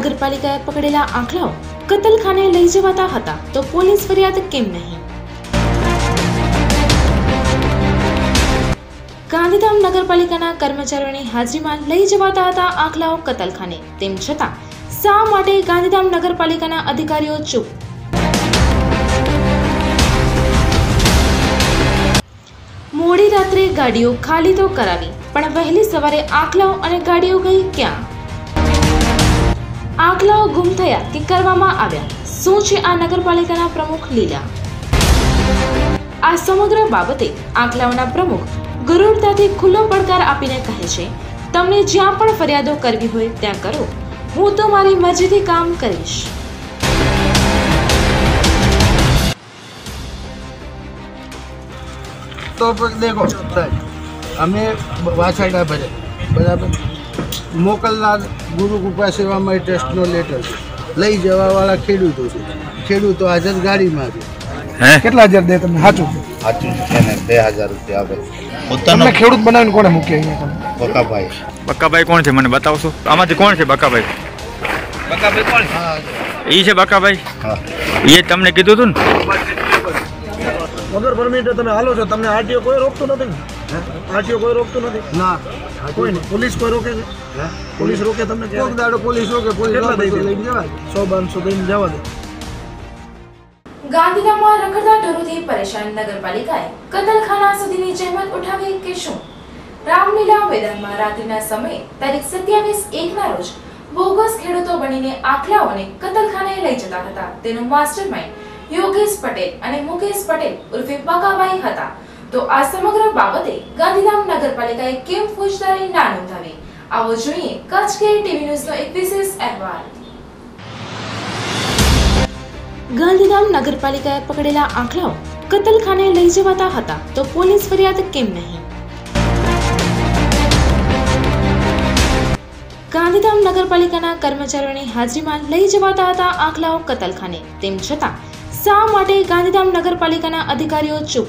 નગરપાલિકાએ પકડેલા આંકડાઓ કતલખાને લઈ જવાતા હતા તો પોલીસ ફરિયાદ કેમ નહીં? ગાંધીધામ નગરપાલિકાના કર્મચારીઓની હાજરીમાં લઈ જવાતા હતા આંકડાઓ કતલખાને, તેમ છતાં શા માટે ગાંધીધામ નગરપાલિકાના અધિકારીઓ ચૂપ? મોડી રાત્રે ગાડીઓ ખાલી તો કરાવી, પણ વહેલી સવારે આંકડાઓ અને ગાડીઓ ગઈ ક્યાં? આંકડાઓ ગુમ થયા કે કરવામાં આવ્યા? શું છે આ નગરપાલિકાના પ્રમુખ લીલા? આ સમગ્ર બાબતે આંકડાઓના પ્રમુખ ગરુડતાથી ખુલ્લો પડકાર આપીને કહે છે, તમને જ્યાં પણ ફરિયાદો કરવી હોય ત્યાં કરો, હું તો મારી મરજીથી કામ કરીશ. તો દેખો અમે વાછરડા ભરે બરાબર, મોકલનાર ગુરુ કૃપા સેવામાં ટ્રસ્ટનો લેટર છે, લઈ જવાવાળા ખેડૂતો છે, ખેડૂતો હાજર ગાડીમાં છે. કેટલા હજાર દે તમને? સાચું સાચું છે ને, 2000 રૂપિયા આપે. તમને ખેડૂત બનાવીને કોને મૂકી અહીંયા? બકાભાઈ. બકાભાઈ કોણ છે મને બતાવશો? આમાંથી કોણ છે બકાભાઈ? બકાભાઈ કોણ? હા, એ છે બકાભાઈ. હા, એ તમને કીધું હતું ને? વગર પરમિટે તમે હાલો છો, તમને આરટીઓ કોઈ રોકતું નથી ને? આરટીઓ કોઈ રોકતું નથી? ના, કોઈ નહીં. પોલીસ કોઈ રોકે છે? પોલીસ રોકે તમને? કોક દાડો પોલીસ રોકે, પોલીસ લઈને જવા દે. 100-200 દઈને જવા દે. ગાંધીધામમાં રખડતા ઢોરોથી પરેશાન નગરપાલિકાએ કતલખાના સુધીની જહેમત ઉઠાવી કે શું? રામલીલા મેદાનમાં રાત્રિના સમયે તારીખ 27/1ના રોજ બોગસ ખેડૂતો બનીને આખલાઓને કતલખાને લઈ જતા હતા. તેનો માસ્ટરમાઇન્ડ યોગેશ પટેલ અને મુકેશ પટેલ ઉર્ફે બકાભાઈ હતા. તો આ સમગ્ર બાબતે ગાંધીધામ નગરપાલિકાએ કેમ ફોજદારી ના નોંધાવી? આવો જોઈએ કચ્છ કે ટીવી ન્યૂઝનો એક વિશેષ અહેવાલ. ગાંધીધામ નગરપાલિકાએ પકડેલા આંકડાઓ કતલખાને લઈ જવાતા હતા તો પોલીસ ફરિયાદ કેમ નહીં? ગાંધીધામ નગરપાલિકાના કર્મચારીઓની હાજરીમાં લઈ જવાતા હતા આંકડાઓ કતલખાને, તેમ છતાં શા માટે ગાંધીધામ નગરપાલિકાના અધિકારીઓ ચૂપ?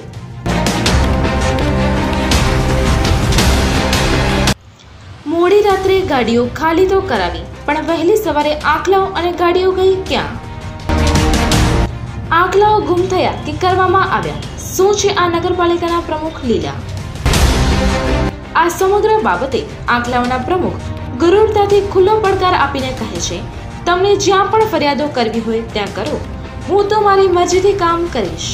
મોડી રાત્રે ગાડીઓ ખાલી તો કરાવી, પણ વહેલી સવારે આંકડાઓ અને ગાડીઓ ગઈ ક્યાં? આંકડાઓ ગુમ થયા કે કરવામાં આવ્યા? શું છે આ નગરપાલિકાના પ્રમુખ લીલા? આ સમગ્ર બાબતે આંકડાઓના પ્રમુખ ગરુડતાથી ખુલ્લો પડકાર આપીને કહે છે, તમને જ્યાં પણ ફરિયાદો કરવી હોય ત્યાં કરો, હું તો મારી મરજીથી કામ કરીશ.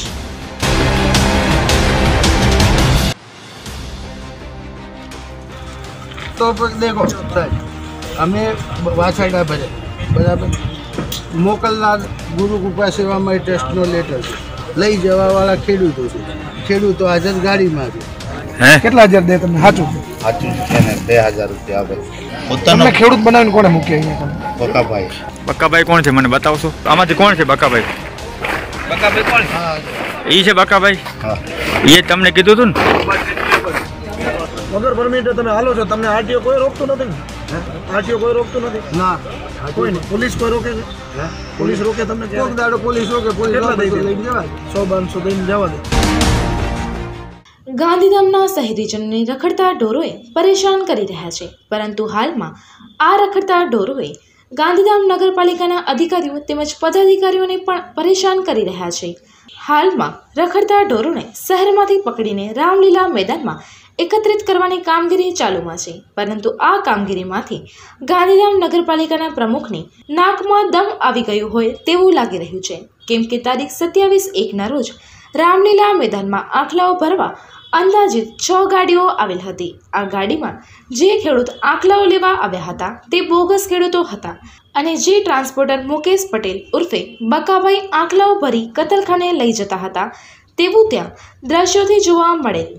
તો દેખો અમે વાછરડા ભરે બરાબર, મોકલનાર ગુરુ કૃપા સેવામાં ટ્રસ્ટનો લેટર છે, લઈ જવાવાળા ખેડૂતો છે, ખેડૂતો હાજર ગાડીમાં છે. કેટલા હજાર દે તમને? સાચું સાચું છે ને, 2000 રૂપિયા આપે. તમને ખેડૂત બનાવીને કોને મૂકી અહીંયા? બકાભાઈ. બકાભાઈ કોણ છે મને બતાવશો? આમાંથી કોણ છે બકાભાઈ? બકાભાઈ કોણ? હા, એ છે બકાભાઈ. હા, એ તમને કીધું હતું ને? વગર પરમિટે તમે હાલો છો, તમને આરટીઓ કોઈ રોકતું નથી ને? આરટીઓ કોઈ રોકતું નથી? ના, કોઈ નહીં. પોલીસ કોઈ રોકે છે? પોલીસ રોકે તમને? કોક દાડો પોલીસ રોકે, પોલીસ લઈને જવા દે. 100-200 દઈને જવા દે. ગાંધીધામના શહેરીજનોને રખડતા ઢોરોએ પરેશાન કરી રહ્યા છે, પરંતુ હાલમાં આ રખડતા ઢોરોએ ગાંધીધામ નગરપાલિકાના અધિકારીઓ તેમજ પદાધિકારીઓને પણ પરેશાન કરી રહ્યા છે. હાલમાં રખડતા ઢોરોને શહેરમાંથી પકડીને રામલીલા મેદાનમાં એકત્રિત કરવાની કામગીરી ચાલુમાં છે, પરંતુ આ કામગીરીમાંથી ગાંધીધામ નગરપાલિકાના પ્રમુખની નાકમાં દમ આવી ગયું હોય તેવું લાગી રહ્યું છે, કેમ કે તારીખ 27/1ના રોજ રામલીલા મેદાનમાં આંકડાઓ ભરવા અંદાજિત 6 ગાડીઓ આવેલ હતી. આ ગાડીમાં જે ખેડૂત આંકડાઓ લેવા આવ્યા હતા તે બોગસ ખેડૂતો હતા અને જે ટ્રાન્સપોર્ટર મુકેશ પટેલ ઉર્ફે બકાભાઈ આંકડાઓ ભરી કતલખાને લઈ જતા હતા તેવું ત્યાં દ્રશ્યોથી જોવા મળેલ.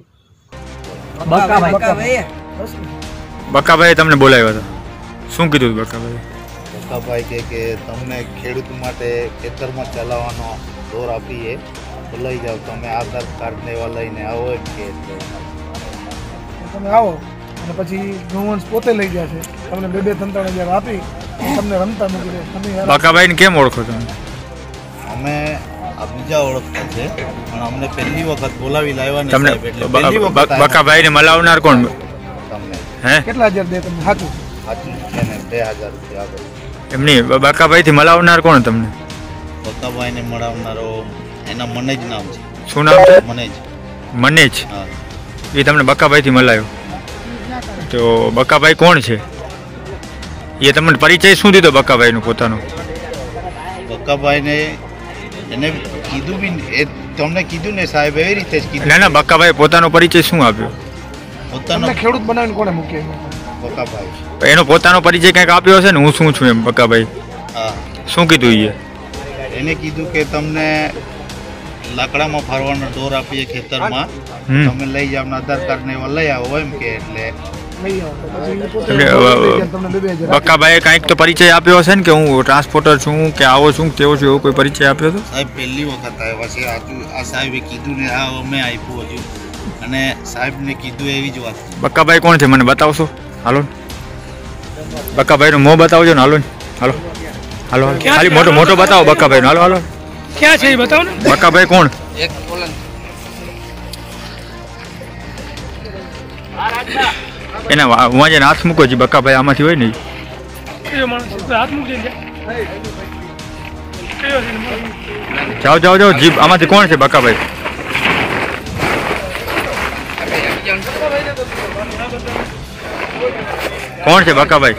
બકાભાઈ તમને બોલાવ્યા હતા, શું કીધું બકાભાઈ? બકાભાઈ કે તમને ખેડૂત માટે ખેતરમાં ચલાવવાનો દોર આપીએ તો લઈ જાઓ, તમે આધાર કાર્ડ ને એવા લઈને આવો કે તમે આવો અને પછી ગૌવંશ પોતે લઈ જાય છે, તમને 2-3 હજાર આપી તમને રમતા મૂકી દે. તમે બકાભાઈને કેમ ઓળખો તમે? અમે આ બીજા ઓળખતા છે, પણ અમને પહેલી વખત બોલાવી લાવ્યા ને તમને સાહેબ, એટલે પહેલી વખત બકાભાઈને મલાવનાર કોણ? તમને હે? કેટલા હજાર દે તમને? સાચું સાચું છે ને, 2000 રૂપિયા આપે. એમની બકાભાઈથી મળાવનાર કોણ તમને? બકાભાઈને મળાવનારો એના મનેજ નામ છે. શું નામ છે? મનેજ. મનેજ. હા. એ તમને બકાભાઈથી મળાયો. તો બકાભાઈ કોણ છે? એ તમને પરિચય શું દીધો બકાભાઈનો પોતાનો? બકાભાઈને એને કીધું બી, એ તમને કીધું ને સાહેબ એવી રીતે જ કીધું. ના ના, બકાભાઈ પોતાનો પરિચય શું આપ્યો? પોતાનો તમને ખેડૂત બનાવીને કોણે મૂકે? બકાભાઈ. એનો પોતાનો પરિચય કંઈક આપ્યો હશે ને, હું શું છું એમ બકાભાઈ? હા. શું કીધું એ? એને કીધું કે તમને લાકડામાં ફરવાનો દોર આપીએ ખેતરમાં, તમે લઈ જાઓ, આધાર કાર્ડ ને એવા લઈ આવો એમ કે. એટલે બકાભાઈએ કાંઈક તો પરિચય આપ્યો હશે ને કે હું ટ્રાન્સપોર્ટર છું કે આવો છું તેવો છું, એવો કોઈ પરિચય આપ્યો હતો? સાહેબ પહેલી વખત આવ્યા છે આ સાહેબે કીધું ને આ અમે આપ્યું હજુ, અને સાહેબને કીધું એવી જ વાત. બકાભાઈ કોણ છે મને બતાવશો? હાલો, બકાભાઈનું મોં બતાવજો ને. હાલો હાલો હાલો, ખાલી મોટો મોટો બતાવો બકાભાઈનો. હાલો હાલો, ક્યાં છે એ બતાવો ને. બકાભાઈ કોણ? એક કોલન એના હું જઈને હાથ મૂકો. બકાભાઈ આમાંથી હોય ને? જાઓ જાઓ જાઓ, જીપ આમાંથી કોણ છે બકાભાઈ? કોણ છે બકાભાઈ?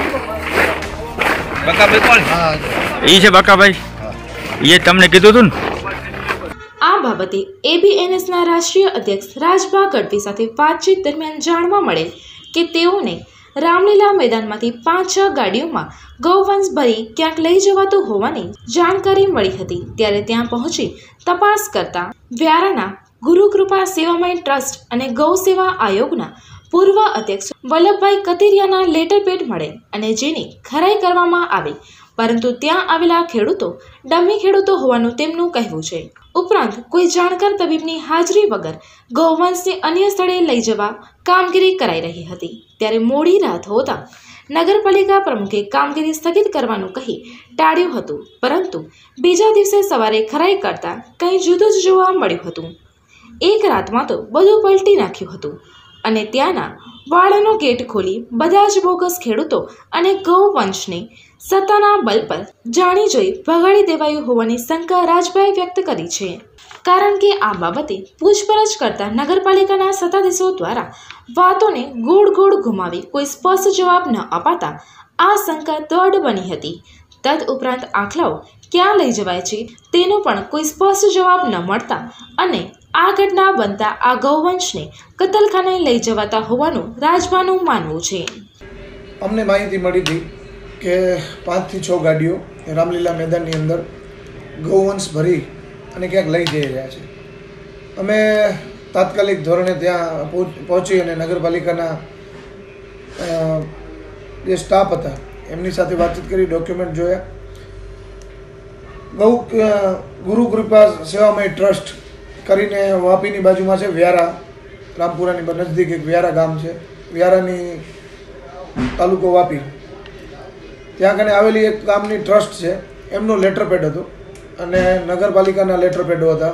બકાભાઈ કોણ? એ છે બકાભાઈ. એ તમને કીધું હતું ને? આ બાબતે ABNSના રાષ્ટ્રીય અધ્યક્ષ રાજભા ગઢવી સાથે વાતચીત દરમિયાન જાણવા મળેલ કે તેઓને રામલીલા મેદાનમાંથી 5-6 ગાડીઓમાં ગૌવંશ ભરી ક્યાંક લઈ જવાતું હોવાની જાણકારી મળી હતી. ત્યારે ત્યાં પહોંચી તપાસ કરતા વ્યારાના ગુરુકૃપા સેવામય ટ્રસ્ટ અને ગૌ સેવા આયોગના પૂર્વ અધ્યક્ષ વલ્લભભાઈ કતિરિયાના લેટર પેડ મળે અને જેની ખરાઈ કરવામાં આવી, પરંતુ ત્યાં આવેલા ખેડૂતો ડમી ખેડૂતો હોવાનું તેમનું કહેવું છે. ઉપરાંત કોઈ જાણકાર તબીબની હાજરી વગર ગૌવંશને અન્ય સ્થળે લઈ જવા કામગીરી કરાઈ રહી હતી. ત્યારે મોડી રાત હોતા નગરપાલિકા પ્રમુખે કામગીરી સ્થગિત કરવાનું કહી ટાળ્યું હતું, પરંતુ બીજા દિવસે સવારે ખરાઈ કરતા કંઈ જુદું જ જોવા મળ્યું હતું. એક રાતમાં તો બધું પલટી નાખ્યું હતું અને ત્યાંના વાળાનો ગેટ ખોલી બધા જ બોગસ ખેડૂતો અને ગૌવંશને સત્તાના બલ પર જાણી જોઈ ભગાડી દેવાયું હોવાની શંકા રાજભાઈ વ્યક્ત કરી છે. કારણ કે આ બાબતે પૂછપરછ કરતા નગરપાલિકાના સત્તાધીશો દ્વારા વાતોને ગોળ ગોળ ઘુમાવી કોઈ સ્પષ્ટ જવાબ ન અપાતા આ શંકા દૃઢ બની હતી. તદ ઉપરાંત આખલાઓ ક્યાં લઈ જવાય છે તેનો પણ કોઈ સ્પષ્ટ જવાબ ન મળતા અને આ ઘટના બનતા આ ગૌવંશને કતલખાને લઈ જવાતા હોવાનું રાજભાનું માનવું છે. અમને માહિતી મળી હતી કે 5 થી 6 ગાડીઓ રામલીલા મેદાનની અંદર ગૌવંશ ભરી અને ક્યાંક લઈ જઈ રહ્યા છે. અમે તાત્કાલિક ધોરણે ત્યાં પહોંચી અને નગરપાલિકાના જે સ્ટાફ હતા એમની સાથે વાતચીત કરી, ડોક્યુમેન્ટ જોયા. ગુરુકૃપા સેવામય ટ્રસ્ટ કરીને વાપીની બાજુમાં છે, વ્યારા રામપુરાની નજદીક એક વ્યારા ગામ છે, વ્યારાની તાલુકો વાપી, ત્યાં કને આવેલી એક ગામની ટ્રસ્ટ છે, એમનો લેટર પેડ હતો અને નગરપાલિકાના લેટર પેડો હતા.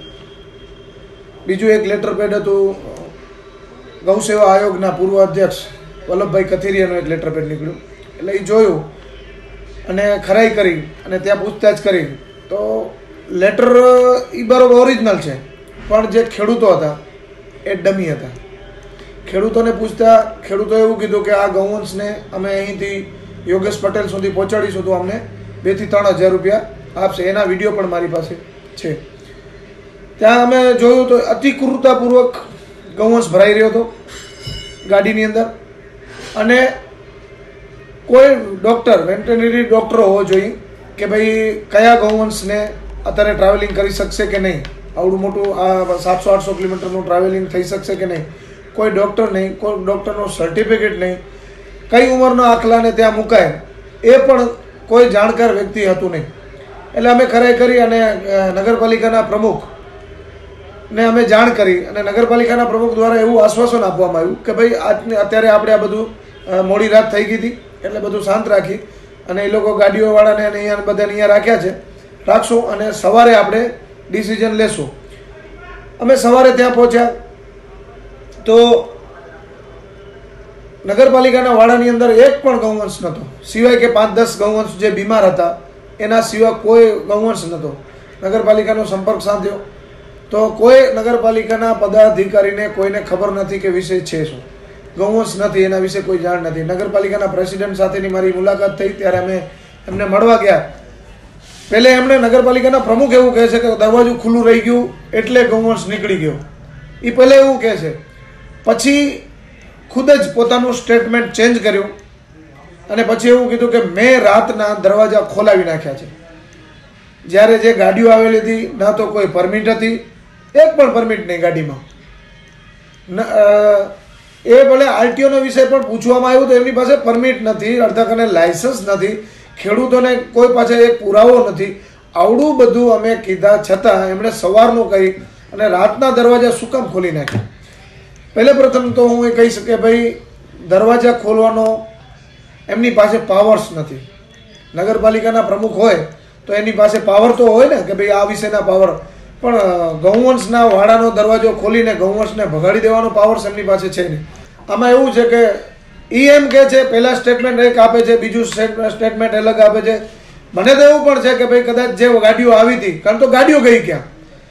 બીજું એક લેટર પેડ હતું ગૌ સેવા આયોગના પૂર્વ અધ્યક્ષ વલ્લભભાઈ કથિરિયાનું એક લેટર પેડ નીકળ્યું. એટલે એ જોયું અને ખરાઈ કરી અને ત્યાં પૂછતાછ કરી તો લેટર એ બરાબર ઓરિજિનલ છે, પણ જે ખેડૂતો હતા એ ડમી હતા. ખેડૂતોને પૂછતા ખેડૂતોએ એવું કીધું કે આ ગૌવંશને અમે અહીંથી યોગેશ પટેલ સુધી પહોંચાડીશું તો અમને 2 થી 3 હજાર રૂપિયા આપશે. એના વિડીયો પણ મારી પાસે છે. ત્યાં અમે જોયું તો અતિ ક્રૂરતાપૂર્વક ગૌવંશ ભરાઈ રહ્યો હતો ગાડીની અંદર અને કોઈ ડૉક્ટર વેટરનરી ડૉક્ટર હોવો જોઈએ કે ભાઈ કયા ગૌવંશને અત્યારે ટ્રાવેલિંગ કરી શકશે કે નહીં, આવડું મોટું આ 700-800 કિલોમીટરનું ટ્રાવેલિંગ થઈ શકશે કે નહીં, કોઈ ડૉક્ટર નહીં, કોઈ ડૉક્ટરનો સર્ટિફિકેટ નહીં, કઈ ઉંમરના આખલાને ત્યાં મુકાય એ પણ કોઈ જાણકાર વ્યક્તિ હતું નહીં. એટલે અમે ખરાઈ કરી અને નગરપાલિકાના પ્રમુખને અમે જાણ કરી અને નગરપાલિકાના પ્રમુખ દ્વારા એવું આશ્વાસન આપવામાં આવ્યું કે ભાઈ અત્યારે આપણે આ બધું મોડી રાત થઈ ગઈ હતી એટલે બધું શાંત રાખી અને એ લોકો ગાડીઓવાળાને અહીંયા બધાને અહીંયા રાખ્યા છે, રાખશું અને સવારે આપણે ડિસિઝન લેશું. અમે સવારે ત્યાં પહોંચ્યા તો નગરપાલિકાના વાડાની અંદર એક પણ ગૌવંશ નહોતો, સિવાય કે 5-10 ગૌવંશ જે બીમાર હતા એના સિવાય કોઈ ગૌવંશ નહોતો. નગરપાલિકાનો સંપર્ક સાધ્યો તો કોઈ નગરપાલિકાના પદાધિકારીને કોઈને ખબર નથી કે વિષય છે શું, ગૌવંશ નથી, એના વિશે કોઈ જાણ નથી. નગરપાલિકાના પ્રેસિડેન્ટ સાથેની મારી મુલાકાત થઈ ત્યારે અમે એમને મળવા ગયા. પહેલે એમણે નગરપાલિકાના પ્રમુખ એવું કહે છે કે દરવાજું ખુલ્લું રહી ગયું એટલે ગૌવંશ નીકળી ગયો, એ પહેલે એવું કહે છે. પછી ખુદ જ પોતાનું સ્ટેટમેન્ટ ચેન્જ કર્યું અને પછી એવું કીધું કે મેં રાતના દરવાજા ખોલાવી નાખ્યા છે. જ્યારે જે ગાડીઓ આવેલી હતી ના તો કોઈ પરમિટ હતી, એક પણ પરમિટ નહીં ગાડીમાં. એ ભલે આરટીઓનો વિષય પણ પૂછવામાં આવ્યું તો એમની પાસે પરમિટ નથી, અડધાકને લાયસન્સ નથી, ખેડૂતોને કોઈ પાસે એક પુરાવો નથી. આવડું બધું અમે કીધા છતાં એમણે સવારનું કહી અને રાતના દરવાજા શું કામ ખોલી નાખ્યા? પહેલે પ્રથમ તો હું એ કહી શકે ભાઈ, દરવાજા ખોલવાનો એમની પાસે પાવર્સ નથી. નગરપાલિકાના પ્રમુખ હોય તો એની પાસે પાવર તો હોય ને કે ભાઈ આ વિશેના પાવર, પણ ગૌવંશના વાડાનો દરવાજો ખોલીને ગૌવંશને ભગાડી દેવાનો પાવર્સ એમની પાસે છે નહીં. આમાં એવું છે કે એમ કહે છે, પહેલા સ્ટેટમેન્ટ એક આપે છે, બીજું સ્ટેટમેન્ટ અલગ આપે છે. મને તો એવું પણ છે કે ભાઈ કદાચ જે ગાડીઓ આવી હતી, કારણ તો ગાડીઓ ગઈ ક્યાં?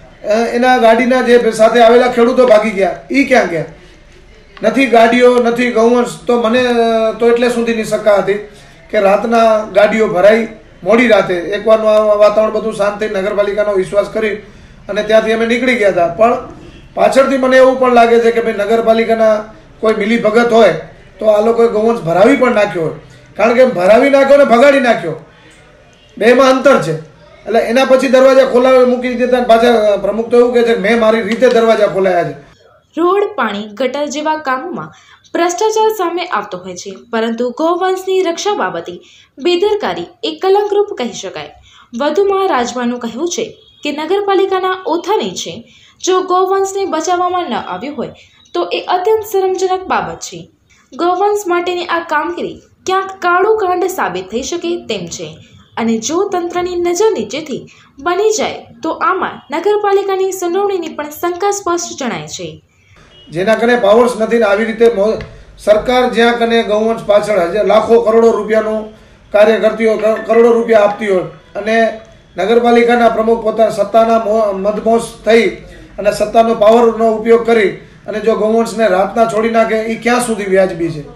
એના ગાડીના જે સાથે આવેલા ખેડૂતો ભાગી ગયા, એ ક્યાં ગયા? નથી ગાડીઓ, નથી ગૌવંશ. તો મને તો એટલે સુધીની શંકા હતી કે રાતના ગાડીઓ ભરાઈ, મોડી રાતે એકવારનું આ વાતાવરણ બધું શાંત થઈ, નગરપાલિકાનો વિશ્વાસ કરી અને ત્યાંથી અમે નીકળી ગયા હતા. પણ પાછળથી મને એવું પણ લાગે છે કે ભાઈ નગરપાલિકાના કોઈ મિલી ભગત હોય તો આ લોકોએ ગૌવંશ ભરાવી પણ નાખ્યો હોય, કારણ કે ભરાવી નાખ્યો ને ભગાડી નાખ્યો, બેમાં અંતર છે. એટલે એના પછી દરવાજા ખોલાવી મૂકી દેતા પાછા પ્રમુખ તો એવું કહે છે કે મેં મારી રીતે દરવાજા ખોલાયા છે. રોડ, પાણી, ગટર જેવા કામોમાં ભ્રષ્ટાચાર સામે આવતો હોય છે, પરંતુ ગૌવંશની રક્ષા બાબતે બેદરકારી એ કલંકરૂપ કહી શકાય. વધુમાં રાજમાનું કહેવું છે કે નગરપાલિકાના ઓથા નીચે જો ગૌવંશને બચાવવામાં ન આવ્યું હોય તો એ અત્યંત શરમજનક બાબત છે. ગૌવંશ માટેની આ કામગીરી ક્યાંક કાળું કાંડ સાબિત થઈ શકે તેમ છે અને જો તંત્રની નજર નીચેથી બની જાય તો આમાં નગરપાલિકાની સંડોવણીની પણ શંકા સ્પષ્ટ જણાય છે. જેના કને પાવર્સ નથી ને આવી રીતે સરકાર જ્યાં કને ગૌવંશ પાછળ લાખો કરોડો રૂપિયાનું કાર્ય કરતી હોય, કરોડો રૂપિયા આપતી હોય અને નગરપાલિકાના પ્રમુખ પોતાના સત્તાના મદમોશ થઈ અને સત્તાનો પાવરનો ઉપયોગ કરી અને જો ગૌવંશને રાતના છોડી નાખે, એ ક્યાં સુધી વ્યાજબી છે?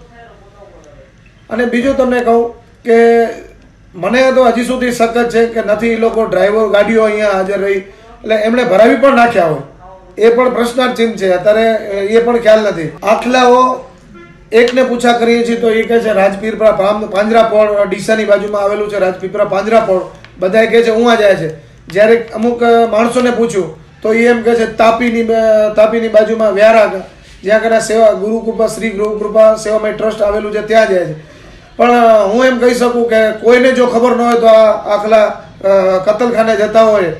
અને બીજું તમને કહું કે મને તો હજી સુધી શક જ છે કે નથી એ લોકો ડ્રાઈવર ગાડીઓ અહીંયા હાજર રહી એટલે એમણે ભરાવી પણ નાખ્યા હોય, એ પણ પ્રશ્નાર્થ ચિહ્ન છે. અત્યારે એ પણ ખ્યાલ નથી. આખલાઓ એકને પૂછા કરીએ છીએ તો એ કહે છે રાજપીપળા પાંજરાપોળ, ડીસાની બાજુમાં આવેલું છે રાજપીપળા પાંજરાપોળ, બધા કહે છે ઉવા જાય છે. જ્યારે અમુક માણસોને પૂછ્યું તો એ એમ કહે છે તાપીની બાજુમાં વ્યારા, જ્યાં કને સેવા ગુરુકૃપા શ્રી ગુરુકૃપા સેવામય ટ્રસ્ટ આવેલું છે ત્યાં જાય છે. પણ હું એમ કહી શકું કે કોઈને જો ખબર ન હોય તો આ આખલા કતલખાને જતા હોય,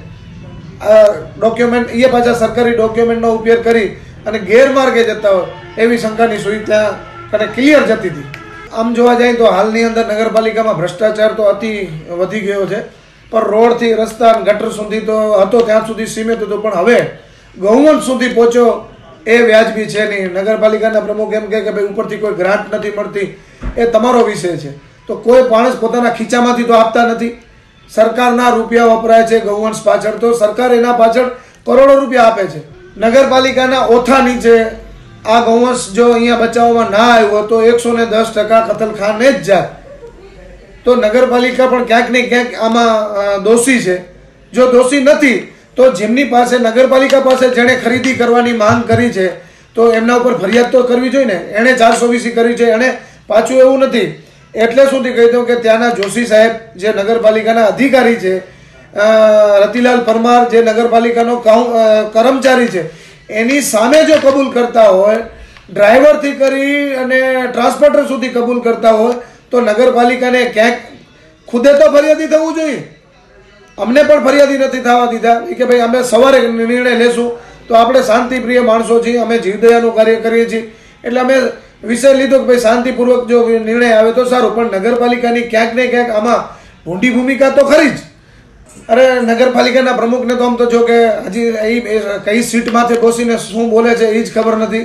ડોક્યુમેન્ટ એ પાછા સરકારી ડોક્યુમેન્ટનો ઉપયોગ કરી અને ગેરમાર્ગે જતા હોય એવી શંકાની સુઈ ત્યાં કને ક્લિયર જતી હતી. આમ જોવા જાય તો હાલની અંદર નગરપાલિકામાં ભ્રષ્ટાચાર તો અતિ વધી ગયો છે, પણ રોડથી રસ્તા ગટર સુધી તો હતો ત્યાં સુધી સીમિત હતું, પણ હવે ગૌવંશ સુધી પહોંચ્યો એ વ્યાજબી છે નહીં. નગરપાલિકાના પ્રમુખ એમ કહે કે ભાઈ ઉપરથી કોઈ ગ્રાન્ટ નથી મળતી, એ તમારો વિષય છે. તો કોઈ માણસ પોતાના ખીચામાંથી તો આપતા નથી, સરકારના રૂપિયા વપરાય છે ગૌવંશ પાછળ, તો સરકાર એના પાછળ કરોડો રૂપિયા આપે છે. નગરપાલિકાના ઓથા નીચે આ ગૌવંશ જો અહીંયા બચાવવામાં ના આવ્યો તો 110% કતલખાને જ જાય. તો નગરપાલિકા પણ ક્યાંક ને ક્યાંક આમાં દોષી છે. જો દોષી નથી તો જેમની પાસે નગરપાલિકા પાસે જેણે ખરીદી કરવાની માંગ કરી છે તો એમના ઉપર ફરિયાદ તો કરવી જોઈએ ને. એણે 420 કરી છે, એણે પાછું એવું નથી. એટલે સુધી કહી દઉં કે ત્યાંના જોશી સાહેબ જે નગરપાલિકાના અધિકારી છે, રતિલાલ પરમાર જે નગરપાલિકાનો કર્મચારી છે, એની સામે જો કબૂલ કરતા હોય, ડ્રાઈવરથી કરી અને ટ્રાન્સપોર્ટર સુધી કબૂલ કરતા હોય તો નગરપાલિકાને ક્યાંક ખુદે તો ફરિયાદી થવું જોઈએ. અમને પણ ફરિયાદી નથી થવા દીધા કે ભાઈ અમે સવારે નિર્ણય લેશું, તો આપણે શાંતિપ્રિય માણસો છીએ, અમે જીવદયાનું કાર્ય કરીએ છીએ એટલે અમે વિષય લીધો કે ભાઈ શાંતિપૂર્વક જો નિર્ણય આવે તો સારું. પણ નગરપાલિકાની ક્યાંક ને ક્યાંક આમાં ભૂંડી ભૂમિકા તો ખરી જ. અરે નગરપાલિકાના પ્રમુખને તો આમ તો જો કે હજી એ કઈ સીટમાંથી બેસીને શું બોલે છે એ જ ખબર નથી.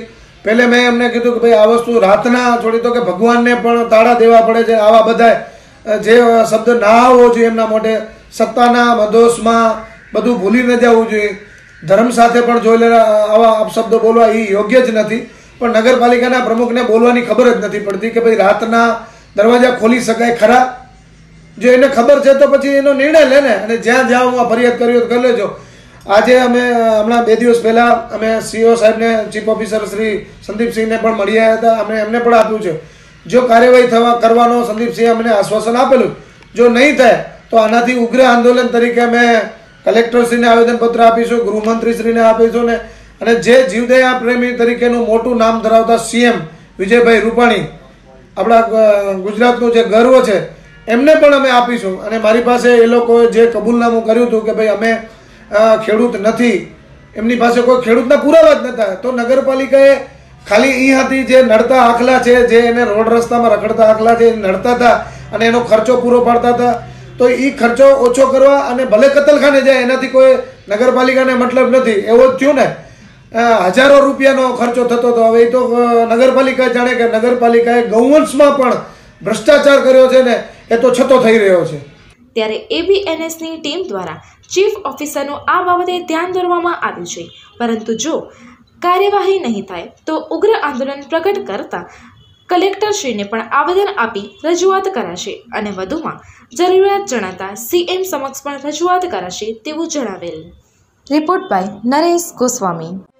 પહેલે મેં એમને કીધું કે ભાઈ આ વસ્તુ રાતના છોડી તો કે ભગવાનને પણ તાળા દેવા પડે છે, આવા બધા જે શબ્દ ના આવવો જોઈએ એમના મોઢે, સત્તાના મદોસમાં બધું ભૂલી ન જવું જોઈએ, ધર્મ સાથે પણ જોયેલા આવા અપશબ્દો બોલવા એ યોગ્ય જ નથી. પણ નગરપાલિકાના પ્રમુખને બોલવાની ખબર જ નથી પડતી કે ભાઈ રાતના દરવાજા ખોલી શકાય ખરા? જો એને ખબર છે તો પછી એનો નિર્ણય લે ને, અને જ્યાં જ્યાં હું આ ફરિયાદ કરી કરી લેજો. આજે અમે હમણાં 2 દિવસ પહેલાં અમે સીઓ સાહેબને, ચીફ ઓફિસર શ્રી સંદીપસિંહને પણ મળી આવ્યા હતા. અમે એમને પણ આપ્યું છે, જો કાર્યવાહી કરવાનો સંદીપસિંહે અમને આશ્વાસન આપેલું, જો નહીં થાય તો આનાથી ઉગ્ર આંદોલન તરીકે અમે કલેક્ટરશ્રીને આવેદનપત્ર આપીશું, ગૃહમંત્રીશ્રીને આપીશું ને, અને જે જીવદયા પ્રેમી તરીકેનું મોટું નામ ધરાવતા સીએમ વિજયભાઈ રૂપાણી, આપણા ગુજરાતનું જે ગર્વ છે, એમને પણ અમે આપીશું. અને મારી પાસે એ લોકોએ જે કબૂલનામું કર્યું હતું કે ભાઈ અમે ખેડૂત નથી, એમની પાસે કોઈ ખેડૂતના પુરાવા જ નહોતા, તો નગરપાલિકાએ ખાલી અહીંયાથી જે નડતા આખલા છે, જે એને રોડ રસ્તામાં રખડતા આખલા છે, નડતા હતા અને એનો ખર્ચો પૂરો પાડતા હતા, તો એ ખર્ચો ઓછો કરવા અને ભલે કતલખાને જાય એનાથી કોઈ નગરપાલિકાને મતલબ નથી. એવો જ થયું ને, હજારો રૂપિયાનો ખર્ચો થતો હતો. હવે એ તો નગરપાલિકા જાણે કે નગરપાલિકાએ ગૌવંશમાં પણ ભ્રષ્ટાચાર કર્યો છે ને, એ તો છતો થઈ રહ્યો છે. ત્યારે ABNSની ટીમ દ્વારા ચીફ ઓફિસરનું આ બાબતે ધ્યાન દોરવામાં આવ્યું છે, પરંતુ જો કાર્યવાહી નહીં થાય તો ઉગ્ર આંદોલન પ્રગટ કરતા કલેક્ટરશ્રીને પણ આવેદન આપી રજૂઆત કરાશે અને વધુમાં જરૂરિયાત જણાતા CM સમક્ષ પણ રજૂઆત કરાશે તેવું જણાવેલ. Report by Naresh Goswami.